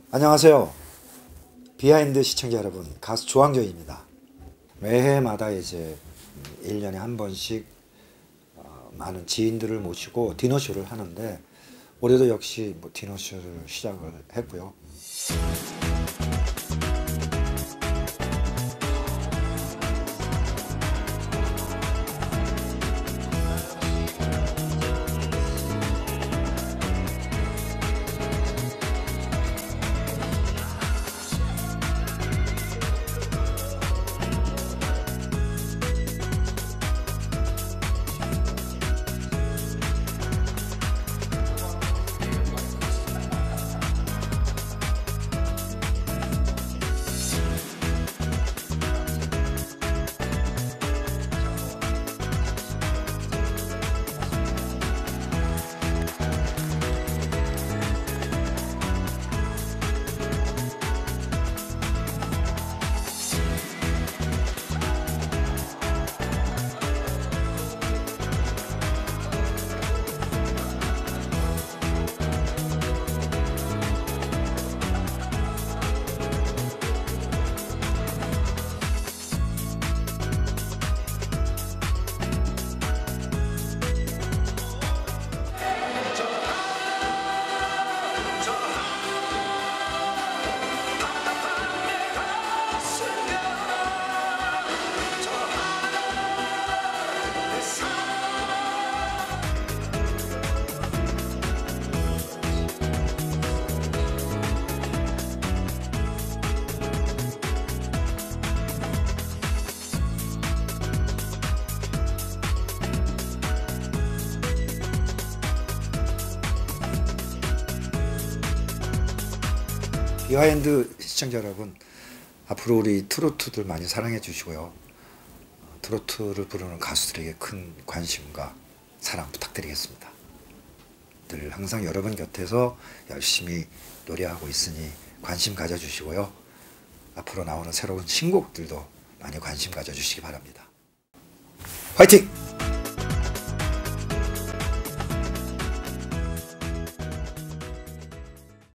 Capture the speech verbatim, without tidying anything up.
안녕하세요. 비하인드 시청자 여러분, 가수 조항조입니다. 매해마다 이제 일 년에 한 번씩 많은 지인들을 모시고 디너쇼를 하는데 올해도 역시 뭐 디너쇼를 시작을 했고요. 비하인드 시청자 여러분, 앞으로 우리 트로트들 많이 사랑해 주시고요. 트로트를 부르는 가수들에게 큰 관심과 사랑 부탁드리겠습니다. 늘 항상 여러분 곁에서 열심히 노래하고 있으니 관심 가져주시고요. 앞으로 나오는 새로운 신곡들도 많이 관심 가져주시기 바랍니다. 화이팅!